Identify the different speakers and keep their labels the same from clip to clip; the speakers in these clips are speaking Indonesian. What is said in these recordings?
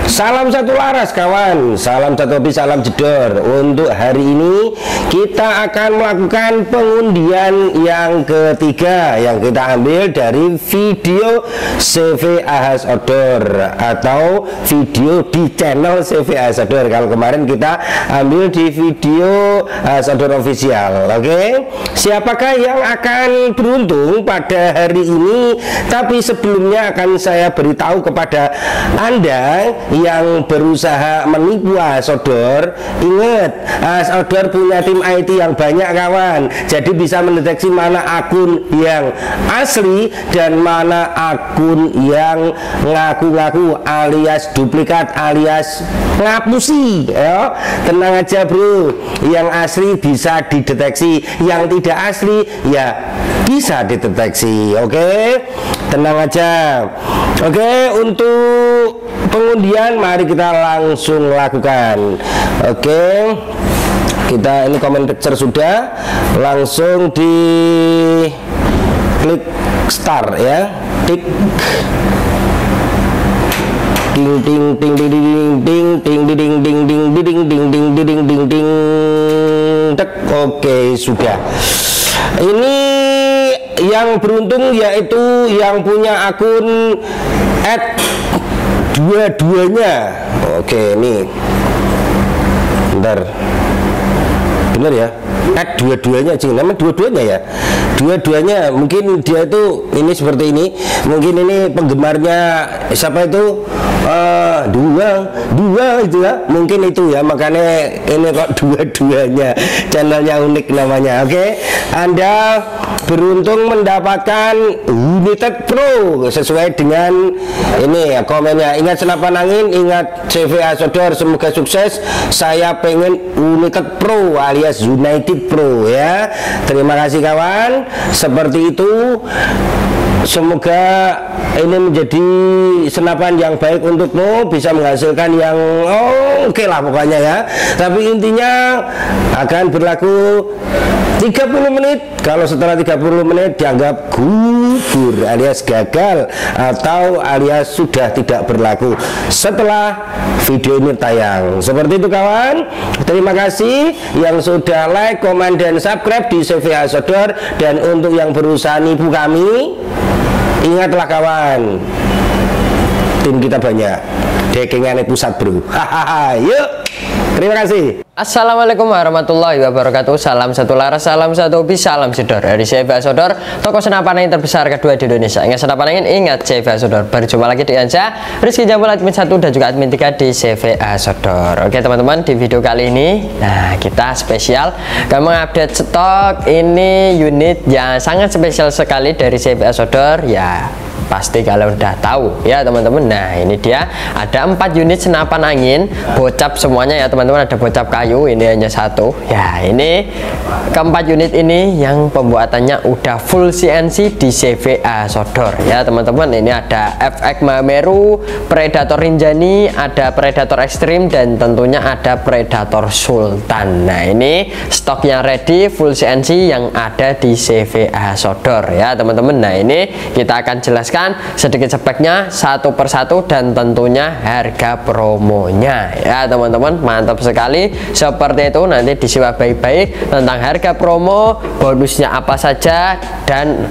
Speaker 1: Salam satu laras kawan, salam satu hobi, salam jedor. Untuk hari ini kita akan melakukan pengundian yang ketiga yang kita ambil dari video CV Ahas Outdoor atau video di channel CV Ahas Outdoor. Kalau kemarin kita ambil di video Ahas Outdoor official. Oke, siapakah yang akan beruntung pada hari ini? Tapi sebelumnya akan saya beritahu kepada Anda yang berusaha menipu Ahas Outdoor. Ingat, Ahas Outdoor punya tim IT yang banyak kawan, jadi bisa mendeteksi mana akun yang asli dan mana akun yang ngaku-ngaku alias duplikat alias ngapusi ya. Tenang aja bro, yang asli bisa dideteksi, yang tidak asli ya bisa dideteksi. Oke, tenang aja. Oke, untuk pengundian mari kita langsung lakukan. Oke, kita ini comment picture sudah, langsung di klik start ya, tik ding ding ding ding ding ding ding ding ding ding ding ding ding ding ding ding ding tek. Oke, sudah. Ini yang beruntung yaitu yang punya akun dua-duanya. Oke, ini bentar, bener ya, dua-duanya cing, namanya dua-duanya ya, dua-duanya. Mungkin dia itu ini seperti ini, mungkin ini penggemarnya siapa itu, dua itu ya, mungkin itu ya, makanya ini kok dua-duanya, channelnya unik namanya. Oke, Anda beruntung mendapatkan United Pro sesuai dengan ini ya komennya. Ingat senapan angin, ingat CV Ahas Outdoor, semoga sukses. Saya pengen United Pro alias United Pro ya. Terima kasih kawan, seperti itu. Semoga ini menjadi senapan yang baik untukmu, bisa menghasilkan yang oke lah pokoknya ya. Tapi intinya akan berlaku 30 menit. Kalau setelah 30 menit dianggap gugur alias gagal atau alias sudah tidak berlaku setelah video ini tayang. Seperti itu kawan. Terima kasih yang sudah like, komen, dan subscribe di CV Ahas Outdoor. Dan untuk yang berusaha nipu kami, ingatlah kawan, tim kita banyak, dekingannya pusat bro. Hahaha, yuk, terima kasih.
Speaker 2: Assalamualaikum warahmatullahi wabarakatuh. Salam satu laras, salam satu hobi, salam jedor dari CV Ahas Outdoor, toko senapan angin terbesar kedua di Indonesia. Ingat senapan angin, ingat CV Ahas Outdoor. Berjumpa lagi dengan saya Rizky Jambul, admin 1 dan juga admin 3 di CV Ahas Outdoor. Oke teman-teman, di video kali ini nah kita spesial mengupdate stok ini unit yang sangat spesial sekali dari CV Ahas Outdoor ya. Pasti kalian udah tahu ya teman-teman. Nah ini dia, ada 4 unit senapan angin bocap semuanya ya teman-teman. Ada bocap kayu, ini hanya satu ya. Ini keempat unit ini yang pembuatannya udah full CNC di CV Ahas Outdoor ya teman-teman. Ini ada FX Mahameru, Predator Rinjani, ada Predator Extreme, dan tentunya ada Predator Sultan. Nah ini stoknya ready full CNC yang ada di CV Ahas Outdoor ya teman-teman. Nah ini kita akan jelaskan sedikit speknya satu persatu dan tentunya harga promonya ya teman-teman. Mantap sekali, seperti itu. Nanti disimak baik-baik tentang harga promo, bonusnya apa saja, dan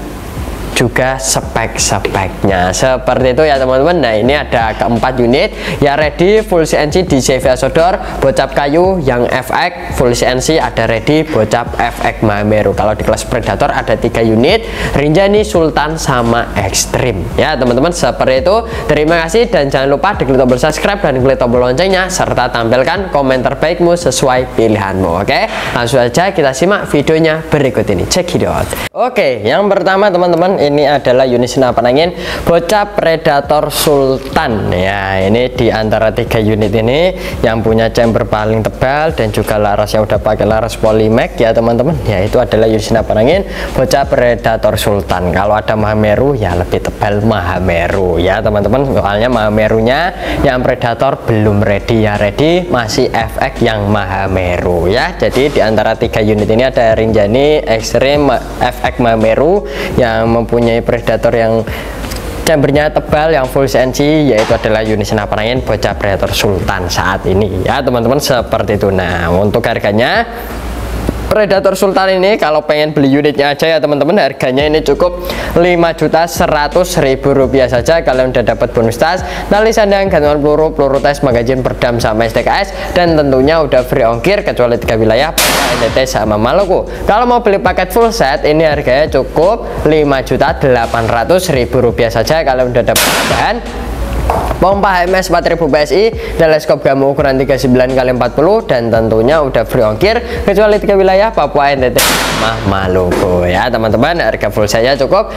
Speaker 2: juga spek-speknya seperti itu ya teman-teman. Nah ini ada keempat unit ya ready full CNC di CV Ahas Outdoor. Bocap kayu yang FX full CNC ada ready, bocap FX Mahameru. Kalau di kelas Predator ada 3 unit, Rinjani, Sultan, sama Extreme ya teman-teman. Seperti itu. Terima kasih dan jangan lupa diklik tombol subscribe dan klik tombol loncengnya, serta tampilkan komen terbaikmu sesuai pilihanmu. Oke, langsung aja kita simak videonya berikut ini, check it out. Oke, yang pertama teman-teman, ini adalah unit senapan angin bocap Predator Sultan ya. Ini di antara 3 unit ini yang punya chamber paling tebal dan juga laras yang udah pakai laras Polymax ya teman-teman. Ya itu adalah unit senapan angin bocap Predator Sultan. Kalau ada Mahameru ya lebih tebal Mahameru ya teman-teman. Soalnya Mahamerunya yang Predator belum ready ya, ready masih FX yang Mahameru ya. Jadi di antara 3 unit ini ada Rinjani, Extreme, FX Mahameru yang mempunyai Predator yang chambernya tebal yang full CNC, yaitu adalah unit senapan angin bocah Predator Sultan saat ini ya teman-teman, seperti itu. Nah untuk harganya Predator Sultan ini kalau pengen beli unitnya aja ya teman-teman, harganya ini cukup Rp5.100.000 saja. Kalian udah dapat bonus tas, tali sandang, gantungan peluru, peluru tes, magazin, perdam sama STKS, dan tentunya udah free ongkir kecuali 3 wilayah, NTT sama Maluku. Kalau mau beli paket full set ini harganya cukup Rp5.800.000 saja. Kalian udah dapat tambahan pompa HMS 4000 PSI, teleskop Gamu ukuran 39x40, dan tentunya udah free ongkir kecuali 3 wilayah, Papua, NTT, sama Maluku ya teman-teman. Harga full saya cukup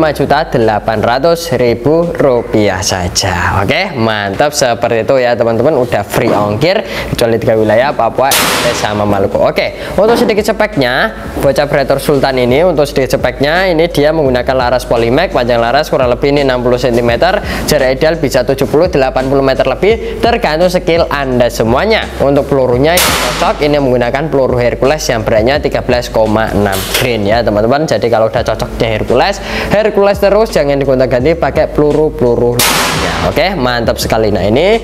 Speaker 2: Rp5.800.000 saja. Oke, mantap, seperti itu ya teman-teman, udah free ongkir kecuali 3 wilayah, Papua, NTT, sama Maluku. Oke, untuk sedikit speknya bocah Predator Sultan ini, untuk sedikit speknya ini dia menggunakan laras Polymac, panjang laras kurang lebih ini 60 cm, jarak ideal bisa 70-80 meter lebih, tergantung skill Anda semuanya. Untuk pelurunya yang cocok ini menggunakan peluru Hercules yang beratnya 13,6 grain ya teman-teman. Jadi kalau udah cocoknya Hercules terus, jangan digonta-ganti pakai peluru lainnya. Oke, mantap sekali. Nah ini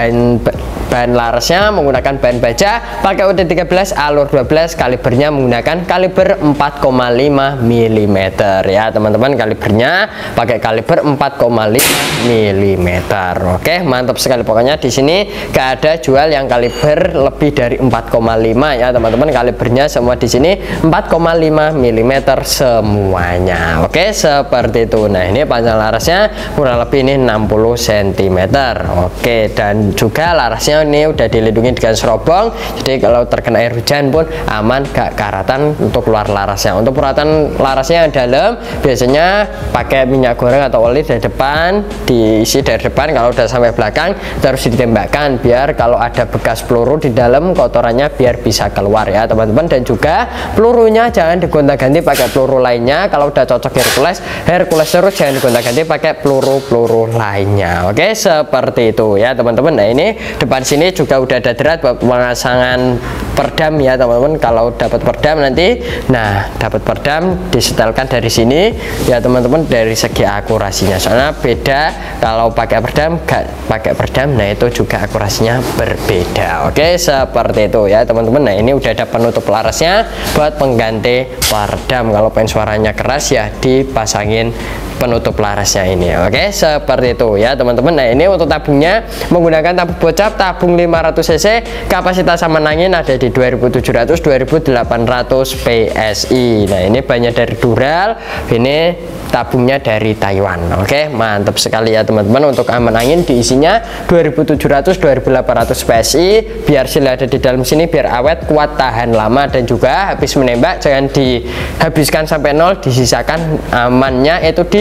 Speaker 2: bahan larasnya menggunakan bahan baja pakai UD13 alur 12, kalibernya menggunakan kaliber 4,5 mm ya teman-teman. Kalibernya pakai kaliber 4,5 mm. Oke, mantap sekali. Pokoknya di sini gak ada jual yang kaliber lebih dari 4,5 ya teman-teman. Kalibernya semua di sini 4,5 mm semuanya. Oke, seperti itu. Nah ini panjang larasnya kurang lebih ini 60 cm. Oke, dan juga larasnya ini udah dilindungi dengan serobong, jadi kalau terkena air hujan pun aman, gak karatan untuk keluar larasnya. Untuk perawatan larasnya yang dalam biasanya pakai minyak goreng atau oli dari depan, diisi dari depan, kalau udah sampai belakang terus ditembakkan biar kalau ada bekas peluru di dalam kotorannya biar bisa keluar ya teman-teman. Dan juga pelurunya jangan digonta-ganti pakai peluru lainnya. Kalau udah cocok Hercules terus, jangan digonta-ganti pakai peluru lainnya. Oke, seperti itu ya teman-teman. Nah ini depan sini juga udah ada drat buat pemasangan perdam ya teman-teman. Kalau dapat perdam nanti, nah dapat perdam disetelkan dari sini ya teman-teman, dari segi akurasinya. Soalnya beda kalau pakai perdam, gak pakai perdam, nah itu juga akurasinya berbeda. Oke, seperti itu ya teman-teman. Nah ini udah ada penutup larasnya buat pengganti perdam. Kalau pengen suaranya keras ya dipasangin penutup larasnya ini. Oke, seperti itu ya teman-teman. Nah ini untuk tabungnya menggunakan tabung bocap, tabung 500 cc, kapasitas saman angin ada di 2700-2800 PSI. Nah ini banyak dari Dural, ini tabungnya dari Taiwan. Oke, mantap sekali ya teman-teman. Untuk aman angin diisinya 2700-2800 PSI, biar sila ada di dalam sini biar awet, kuat, tahan lama, dan juga habis menembak jangan dihabiskan sampai nol, disisakan amannya itu di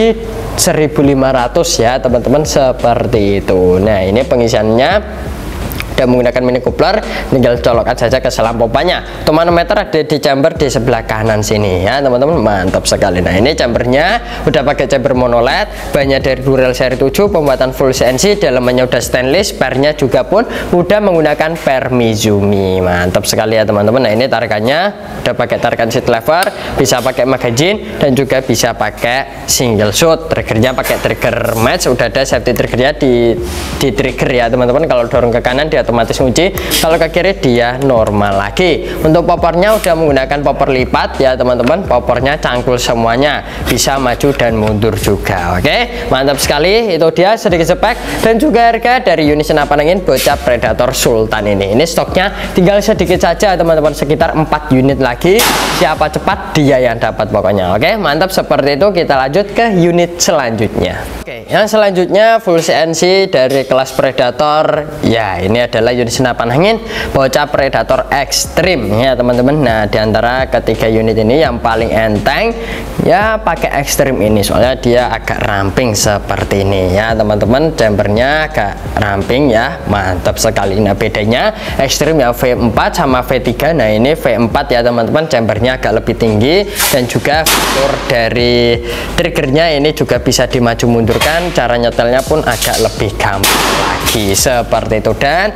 Speaker 2: 1500 ya teman-teman, seperti itu. Nah ini pengisiannya dan menggunakan mini coupler, tinggal colokkan saja ke selang pompanya. Untuk manometer ada di chamber di sebelah kanan sini ya teman-teman, mantap sekali. Nah ini chambernya udah pakai chamber monoled, banyak dari Dural seri 7, pembuatan full CNC, dalamannya udah stainless, pernya juga pun udah menggunakan per Mizumi, mantap sekali ya teman-teman. Nah ini tarikannya udah pakai tarikan seat lever, bisa pakai magazine, dan juga bisa pakai single shot. Triggernya pakai trigger match, udah ada safety triggernya di trigger ya teman-teman. Kalau dorong ke kanan dia otomatis kunci, kalau ke kiri dia normal lagi. Untuk popornya udah menggunakan popor lipat ya teman-teman, popornya cangkul semuanya, bisa maju dan mundur juga. Oke, mantap sekali. Itu dia sedikit spek dan juga harga dari unit senapan angin bocah Predator Sultan ini. Ini stoknya tinggal sedikit saja teman-teman, sekitar 4 unit lagi, siapa cepat dia yang dapat pokoknya. Oke, mantap, seperti itu. Kita lanjut ke unit selanjutnya. Oke, yang selanjutnya full CNC dari kelas Predator ya. Ini adalah unit senapan angin bocah Predator Extreme ya teman-teman. Nah diantara ketiga unit ini yang paling enteng ya pakai Extreme ini, soalnya dia agak ramping seperti ini ya teman-teman. Chambernya agak ramping ya, mantap sekali. Nah bedanya Extreme ya V4 sama V3. Nah ini V4 ya teman-teman, chambernya agak lebih tinggi, dan juga fitur dari triggernya ini juga bisa dimaju mundurkan, cara nyetelnya pun agak lebih gampang lagi seperti itu. Dan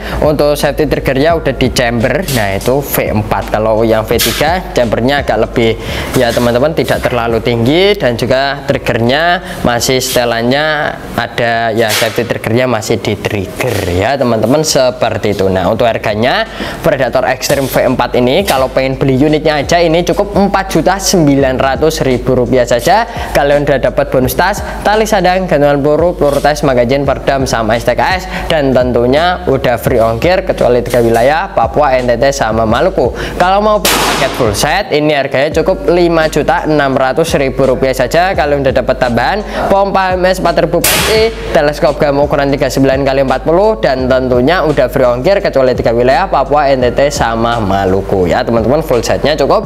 Speaker 2: Untuk safety triggernya udah di chamber, nah itu V4. Kalau yang V3 chambernya agak lebih ya teman-teman, tidak terlalu tinggi, dan juga triggernya masih setelannya ada ya, safety triggernya masih di trigger ya teman-teman, seperti itu. Nah untuk harganya Predator Extreme V4 ini kalau pengen beli unitnya aja ini cukup Rp4.900.000 saja. Kalian udah dapat bonus tas, tali sadang, gantungan peluru, peluru tes, magazin, perdam, sama STKS, dan tentunya udah free ongkir kecuali 3 wilayah, Papua, NTT, sama Maluku. Kalau mau paket full set ini harganya cukup Rp5.600.000 saja. Kalian udah dapat tambahan pompa MS 4000 PSI, teleskop gamma ukuran 39x40, dan tentunya udah free ongkir kecuali 3 wilayah, Papua, NTT, sama Maluku ya teman-teman. Full setnya cukup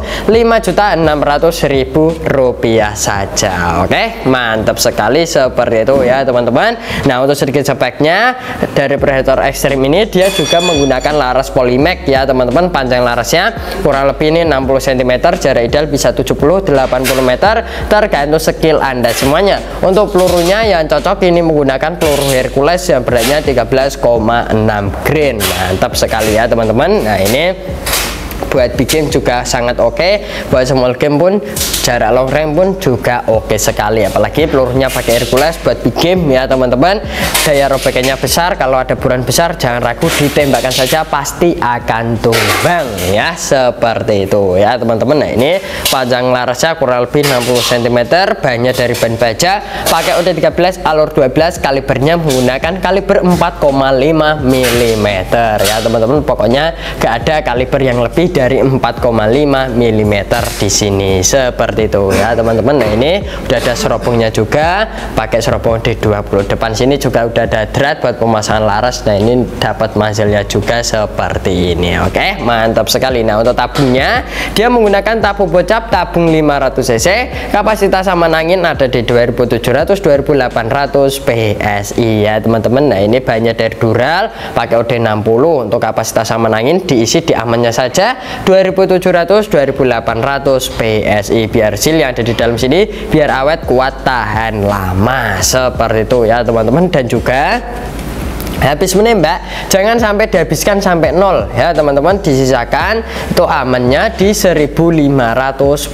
Speaker 2: Rp5.600.000 saja. Oke, mantap sekali seperti itu ya teman-teman. Nah untuk sedikit speknya dari Predator Extreme ini, dia juga menggunakan laras Polymac ya teman-teman. Panjang larasnya kurang lebih ini 60 cm, jarak ideal bisa 70-80 meter, tergantung skill Anda semuanya. Untuk pelurunya yang cocok ini menggunakan peluru Hercules yang beratnya 13,6 grain. Mantap sekali ya teman-teman. Nah ini buat big game juga sangat oke, buat small game pun, jarak long range pun juga oke sekali, apalagi pelurunya pakai Hercules buat big game ya teman-teman. Daya robekannya besar, kalau ada buran besar jangan ragu, ditembakkan saja pasti akan tumbang ya, seperti itu ya teman-teman. Nah ini panjang larasnya kurang lebih 60 cm, bahannya dari ban baja, pakai OD13 alur 12, kalibernya menggunakan kaliber 4,5 mm ya teman-teman. Pokoknya gak ada kaliber yang lebih dari 4,5 mm di sini, seperti itu ya teman-teman. Nah ini udah ada serobongnya juga, pakai serobong D20. Depan sini juga udah ada drat buat pemasangan laras. Nah ini dapat muzzle-nya juga seperti ini. Oke, mantap sekali. Nah untuk tabungnya dia menggunakan tabung bocap, tabung 500 cc, kapasitas aman angin ada di 2700-2800 PSI ya teman-teman. Nah ini bahannya dari Dural, pakai OD60. Untuk kapasitas aman angin diisi di amannya saja 2700-2800 PSI. Biar seal yang ada di dalam sini biar awet, kuat, tahan lama, seperti itu ya teman-teman. Dan juga habis menembak jangan sampai dihabiskan sampai nol ya teman-teman, disisakan itu amannya di 1500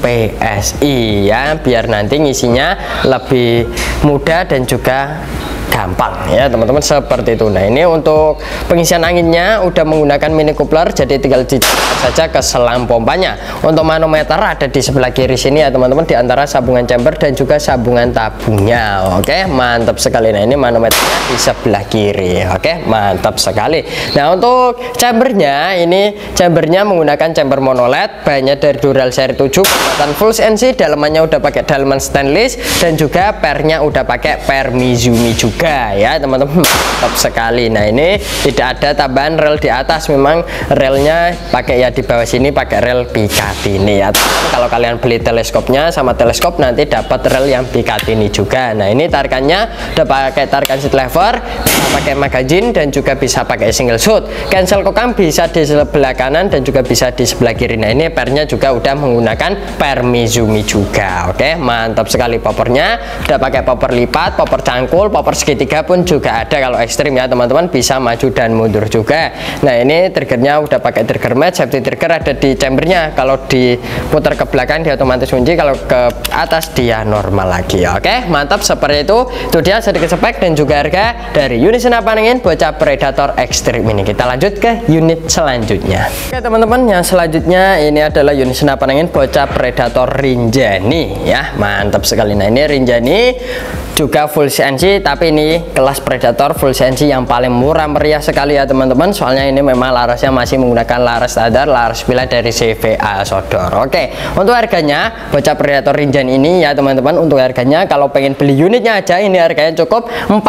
Speaker 2: PSI ya, biar nanti ngisinya lebih mudah dan juga gampang ya teman-teman, seperti itu. Nah ini untuk pengisian anginnya udah menggunakan mini coupler, jadi tinggal dicetak saja ke selang pompanya. Untuk manometer ada di sebelah kiri sini ya teman-teman, di antara sabungan chamber dan juga sabungan tabungnya. Oke, mantap sekali. Nah ini manometernya di sebelah kiri. Oke, mantap sekali. Nah untuk chambernya, ini chambernya menggunakan chamber monoled, bahannya dari Dural seri 7, kekuatan full CNC, dalamannya udah pakai dalaman stainless, dan juga pernya udah pakai per Mizumi juga ya teman-teman. Mantap sekali. Nah ini tidak ada tambahan rel di atas, memang relnya pakai ya di bawah sini pakai rel Picatinny ya teman-teman. Kalau kalian beli teleskopnya sama teleskop nanti dapat rel yang Picatinny juga. Nah ini tarikannya udah pakai tarikan seat lever, bisa pakai magazine, dan juga bisa pakai single shoot. Cancel kokang bisa di sebelah kanan dan juga bisa di sebelah kiri. Nah ini pernya juga udah menggunakan per Mizumi juga. Oke, mantap sekali. Poppernya udah pakai popper lipat, popper cangkul, popper segitiga pun juga ada. Kalau ekstrim ya teman-teman bisa maju dan mundur juga. Nah ini triggernya udah pakai trigger match, safety trigger ada di chambernya, kalau diputar ke belakang dia otomatis kunci, kalau ke atas dia normal lagi. Oke, mantap seperti itu. Itu dia sedikit spek dan juga harga dari unit senapan angin bocah Predator Extreme ini. Kita lanjut ke unit selanjutnya. Oke teman-teman, yang selanjutnya ini adalah unit senapan angin bocah Predator Rinjani ya, mantap sekali. Nah ini Rinjani juga full CNC, tapi ini kelas Predator full CNC yang paling murah meriah sekali ya teman-teman, soalnya ini memang larasnya masih menggunakan laras standar, laras pila dari CVA Sodor. Oke, untuk harganya bocah Predator Rinjani ini ya teman-teman, untuk harganya kalau pengen beli unitnya aja ini harganya cukup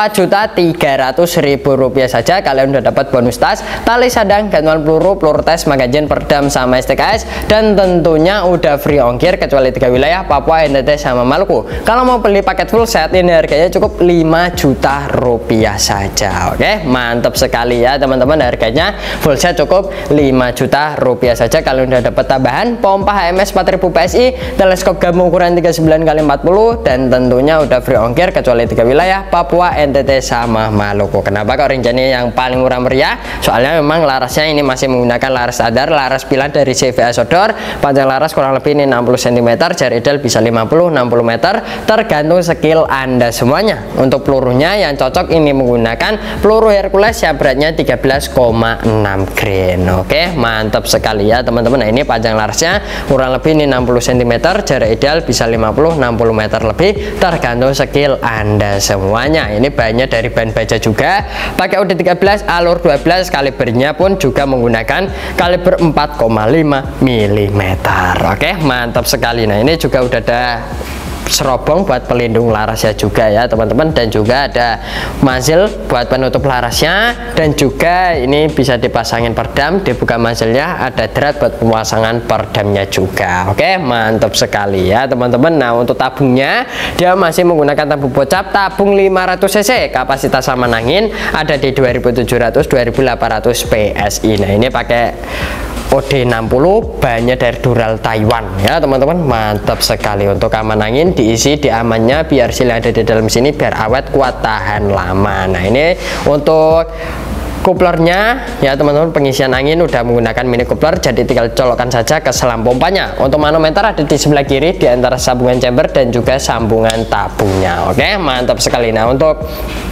Speaker 2: Rp4.300.000 saja. Kalian udah dapat bonus tas, tali sadang, gantungan peluru, peluru tes, magazin, perdam, sama STKS, dan tentunya udah free ongkir kecuali 3 wilayah, Papua, NTT, sama Maluku. Kalau mau beli paket full set ini harganya cukup 5 juta rupiah saja. Oke, mantap sekali ya teman-teman, harganya full set cukup 5 juta rupiah saja. Kalau udah dapat tambahan pompa HMS 4000 PSI, teleskop gamma ukuran 39x40, dan tentunya udah free ongkir kecuali 3 wilayah, Papua, NTT sama Maluku. Kenapa kok Rinjani yang paling murah meriah? Soalnya memang larasnya ini masih menggunakan laras standar, laras pilihan dari CVA Sodor. Panjang laras kurang lebih ini 60 cm, jarak ideal bisa 50-60 meter, tergantung skill Anda semuanya. Untuk pelurunya yang cocok ini menggunakan peluru Hercules yang beratnya 13,6 grain. Oke, mantap sekali ya teman-teman. Nah, ini panjang larasnya kurang lebih ini 60 cm, jarak ideal bisa 50-60 meter lebih, tergantung skill Anda semuanya. Ini bahannya dari bahan baja juga, pakai UD 13 alur 12, kalibernya pun juga menggunakan kaliber 4,5 mm. Oke, mantap sekali. Nah, ini juga udah ada serobong buat pelindung larasnya juga ya teman-teman, dan juga ada muzzle buat penutup larasnya, dan juga ini bisa dipasangin perdam, dibuka muzzle-nya, ada drat buat pemasangan perdamnya juga. Oke, mantap sekali ya teman-teman. Nah, untuk tabungnya dia masih menggunakan tabung bocap, tabung 500 cc, kapasitas saman angin ada di 2700-2800 PSI. Nah, ini pakai OD60, bahannya dari Dural Taiwan ya teman-teman, mantap sekali. Untuk aman angin diisi di amannya biar sil ada di dalam sini biar awet, kuat, tahan lama. Nah, ini untuk kuplernya ya teman-teman, pengisian angin udah menggunakan mini kupler, jadi tinggal colokkan saja ke selang pompanya. Untuk manometer ada di sebelah kiri di antara sambungan chamber dan juga sambungan tabungnya. Oke, mantap sekali. Nah, untuk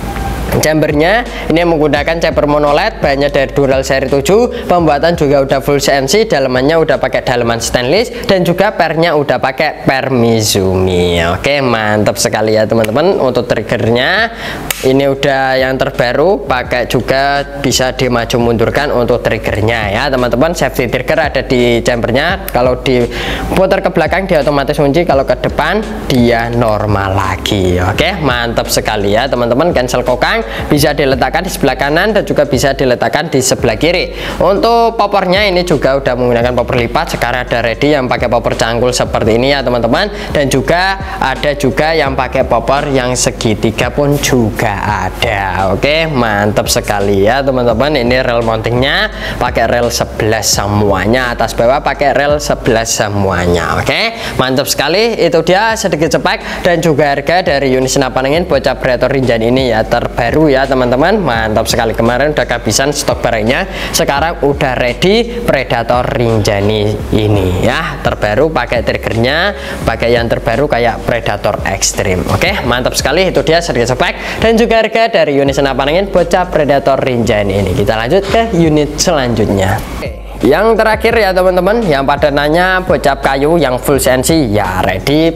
Speaker 2: chambernya ini menggunakan chamber monoled, bahannya dari Dural seri 7, pembuatan juga udah full CNC, dalemannya udah pakai daleman stainless, dan juga pernya udah pakai per Mizumi. Oke, mantap sekali ya teman-teman. Untuk triggernya ini udah yang terbaru, pakai juga bisa dimaju mundurkan untuk triggernya ya teman-teman. Safety trigger ada di chambernya, kalau diputar ke belakang dia otomatis kunci, kalau ke depan dia normal lagi. Oke, mantap sekali ya teman-teman. Cancel kokang bisa diletakkan di sebelah kanan dan juga bisa diletakkan di sebelah kiri. Untuk popornya ini juga udah menggunakan popor lipat, sekarang ada ready yang pakai popor cangkul seperti ini ya teman-teman, dan juga ada juga yang pakai popor yang segitiga pun juga ada. Oke, mantap sekali ya teman-teman. Ini rel mountingnya pakai rel 11 semuanya, atas bawah pakai rel 11 semuanya. Oke, mantap sekali. Itu dia sedikit spek dan juga harga dari unit senapan angin bocap Predator Rinjani ini ya, terbaru ya teman-teman. Mantap sekali, kemarin udah kehabisan stok barangnya, sekarang udah ready Predator Rinjani ini ya, terbaru, pakai triggernya pakai yang terbaru kayak Predator Extreme. Oke, mantap sekali. Itu dia sedikit spek dan juga harga dari unit senapan angin bocap Predator Rinjani ini. Kita lanjut ke unit selanjutnya. Yang terakhir ya teman-teman, yang pada nanya bocap kayu yang full CNC, ya ready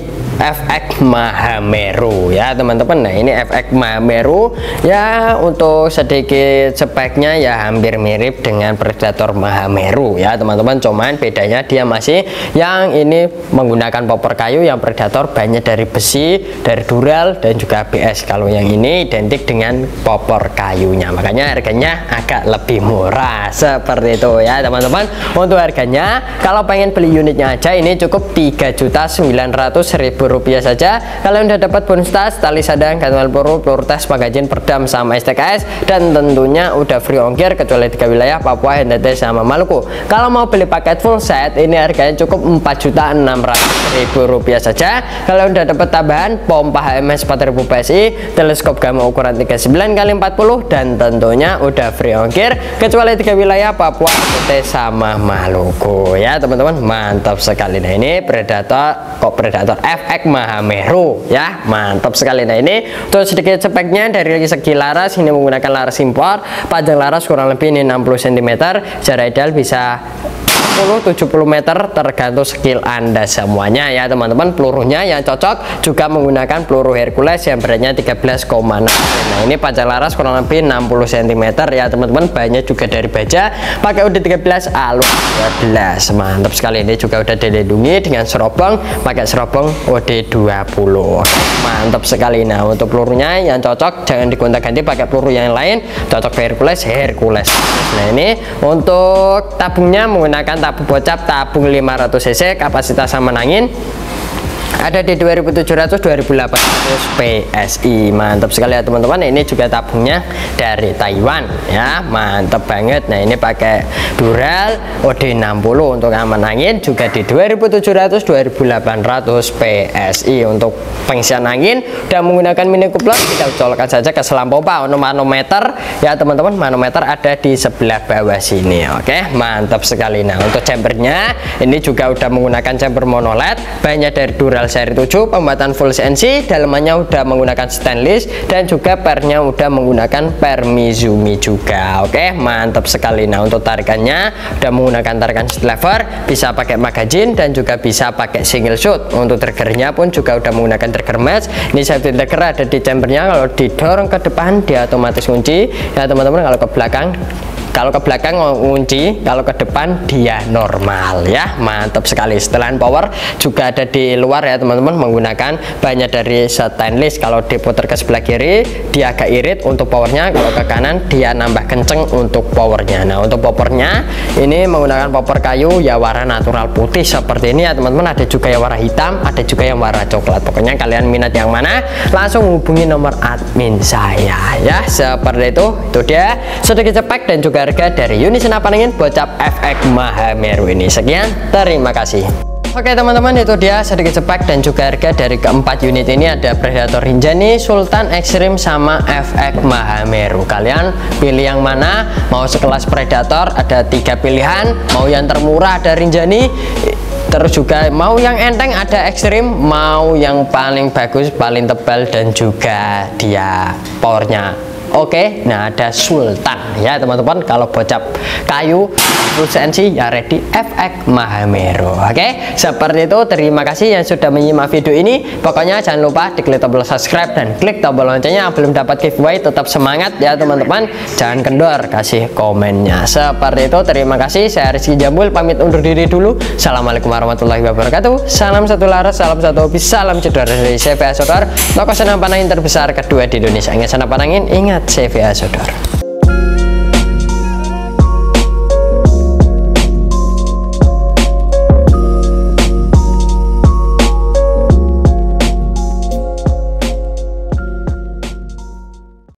Speaker 2: FX Mahameru ya teman-teman. Nah, ini FX Mahameru ya, untuk sedikit speknya ya hampir mirip dengan Predator Mahameru ya teman-teman, cuman bedanya dia masih yang ini menggunakan popor kayu, yang Predator bahannya dari besi, dari Dural dan juga ABS. Kalau yang ini identik dengan popor kayunya, makanya harganya agak lebih murah seperti itu ya teman-teman. Untuk harganya kalau pengen beli unitnya aja ini cukup 3.900.000 rupiah saja. Kalian udah dapat bonus tas, tali sadang, gantungan peluru, peluru tes, magazin, perdam sama STKS, dan tentunya udah free ongkir kecuali 3 wilayah, Papua, NTT sama Maluku. Kalau mau beli paket full set ini harganya cukup 4.600.000 rupiah saja. Kalian udah dapat tambahan pompa HMS 4000 PSI, teleskop gamma ukuran 39x40, dan tentunya udah free ongkir kecuali 3 wilayah, Papua, NTT sama Maluku ya teman-teman. Mantap sekali. Nah, ini Predator FX Mahameru ya, mantap sekali. Nah, ini untuk sedikit speknya dari segi laras, ini menggunakan laras impor, panjang laras kurang lebih ini 60 cm, jarak ideal bisa 60-70 meter tergantung skill Anda semuanya ya teman-teman. Pelurunya yang cocok juga menggunakan peluru Hercules yang beratnya 13,6. Nah, ini panjang laras kurang lebih 60 cm ya teman-teman, bahannya juga dari baja, pakai UD 13 alur 12. Mantap sekali. Ini juga udah dilindungi dengan serobong, pakai serobong UD 20. Mantap sekali. Nah, untuk pelurunya yang cocok jangan digonta-ganti, pakai peluru yang lain, cocok Hercules. Nah, ini untuk tabungnya menggunakan tabung bocap, tabung 500 cc, kapasitas saman angin ada di 2700 2800 PSI. Mantap sekali ya teman-teman. Ini juga tabungnya dari Taiwan ya, mantap banget. Nah ini pakai Dural OD60 untuk aman angin, juga di 2700 2800 PSI. Untuk pengisian angin udah menggunakan mini coupler, kita colokkan saja ke selang pompa. Untuk manometer ya teman-teman, manometer ada di sebelah bawah sini. Oke, mantap sekali. Nah untuk chambernya ini juga udah menggunakan chamber mono LED, banyak dari Dural seri 7, pembuatan full CNC, dalamannya udah menggunakan stainless, dan juga pernya udah menggunakan per Mizumi juga. Oke, mantap sekali. Nah untuk tarikannya udah menggunakan tarikan lever, bisa pakai magazine dan juga bisa pakai single shoot. Untuk triggernya pun juga udah menggunakan trigger match. Ini safety trigger ada di chambernya, kalau didorong ke depan dia otomatis kunci ya teman-teman. Kalau ke belakang kunci, kalau ke depan dia normal ya, mantap sekali. Setelan power juga ada di luar ya teman-teman, menggunakan banyak dari stainless. Kalau diputar ke sebelah kiri dia agak irit untuk powernya, kalau ke kanan dia nambah kenceng untuk powernya. Nah untuk powernya ini menggunakan popor kayu ya, warna natural putih seperti ini ya teman-teman. Ada juga yang warna hitam, ada juga yang warna coklat. Pokoknya kalian minat yang mana langsung hubungi nomor admin saya ya, seperti itu. Itu dia sedikit spek dan juga harga dari unit senapan angin Bocap FX Mahameru ini. Sekian, terima kasih. Oke teman-teman, itu dia sedikit spek dan juga harga dari keempat unit ini. Ada Predator Rinjani, Sultan Extreme, sama FX Mahameru. Kalian pilih yang mana? Mau sekelas Predator ada 3 pilihan, mau yang termurah ada Rinjani, terus juga mau yang enteng ada Extreme, mau yang paling bagus, paling tebal, dan juga dia powernya oke. Nah ada Sultan ya teman-teman. Kalau bocap kayu full CNC ya ready FX Mahameru. Oke, seperti itu. Terima kasih yang sudah menyimak video ini. Pokoknya jangan lupa diklik tombol subscribe dan klik tombol loncengnya. Yang belum dapat giveaway tetap semangat ya teman-teman, jangan kendor kasih komennya. Seperti itu, terima kasih. Saya Rizky Jambul pamit undur diri dulu. Assalamualaikum warahmatullahi wabarakatuh. Salam satu laras, salam satu hobi, salam jedor dari CVA Sodor, toko senapan angin terbesar kedua di Indonesia. Ingat senapan angin, ingat CVA Sodor.